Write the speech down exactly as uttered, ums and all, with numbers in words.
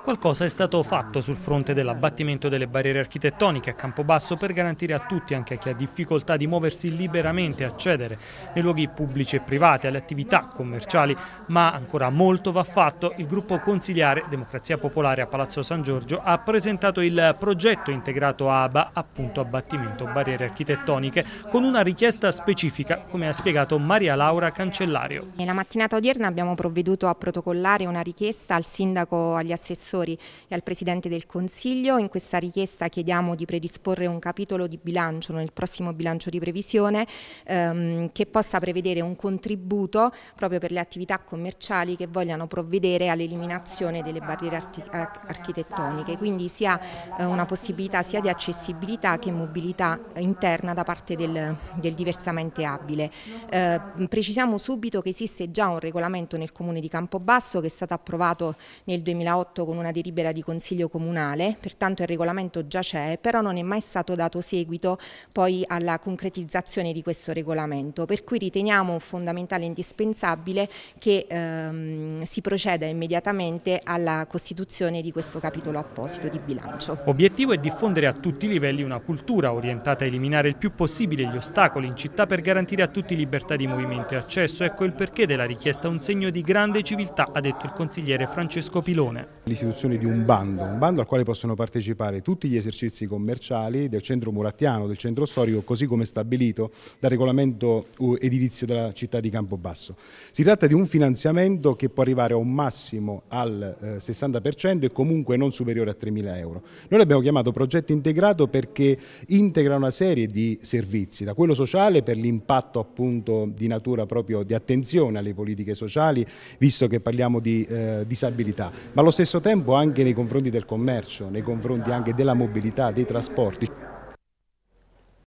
Qualcosa è stato fatto sul fronte dell'abbattimento delle barriere architettoniche a Campobasso per garantire a tutti, anche a chi ha difficoltà di muoversi liberamente, accedere nei luoghi pubblici e privati, alle attività commerciali, ma ancora molto va fatto. Il gruppo consiliare Democrazia Popolare a Palazzo San Giorgio ha presentato il progetto integrato A B A, appunto abbattimento barriere architettoniche, con una richiesta specifica, come ha spiegato Maria Laura Cancellario. Nella mattinata odierna abbiamo provveduto a protocollare una richiesta al sindaco, agli assessori e al Presidente del Consiglio. In questa richiesta chiediamo di predisporre un capitolo di bilancio nel prossimo bilancio di previsione ehm, che possa prevedere un contributo proprio per le attività commerciali che vogliano provvedere all'eliminazione delle barriere architettoniche, quindi sia eh, una possibilità sia di accessibilità che mobilità interna da parte del, del diversamente abile. Eh, precisiamo subito che esiste già un regolamento nel Comune di Campobasso che è stato approvato nel duemilaotto con una delibera di Consiglio Comunale, pertanto il regolamento già c'è, però non è mai stato dato seguito poi alla concretizzazione di questo regolamento, per cui riteniamo fondamentale e indispensabile che ehm, si proceda immediatamente alla costituzione di questo capitolo apposito di bilancio. Obiettivo è diffondere a tutti i livelli una cultura orientata a eliminare il più possibile gli ostacoli in città per garantire a tutti libertà di movimento e accesso. Ecco il perché della richiesta, un segno di grande civiltà, ha detto il consigliere Francesco Pilone. L'istituzione di un bando, un bando al quale possono partecipare tutti gli esercizi commerciali del centro murattiano, del centro storico, così come stabilito dal regolamento edilizio della città di Campobasso. Si tratta di un finanziamento che può arrivare a un massimo al eh, sessanta per cento e comunque non superiore a tremila euro. Noi l'abbiamo chiamato progetto integrato perché integra una serie di servizi, da quello sociale per l'impatto appunto di natura proprio di attenzione alle politiche sociali, visto che parliamo di eh, disabilità, ma allo stesso tempo anche nei confronti del commercio, nei confronti anche della mobilità, dei trasporti.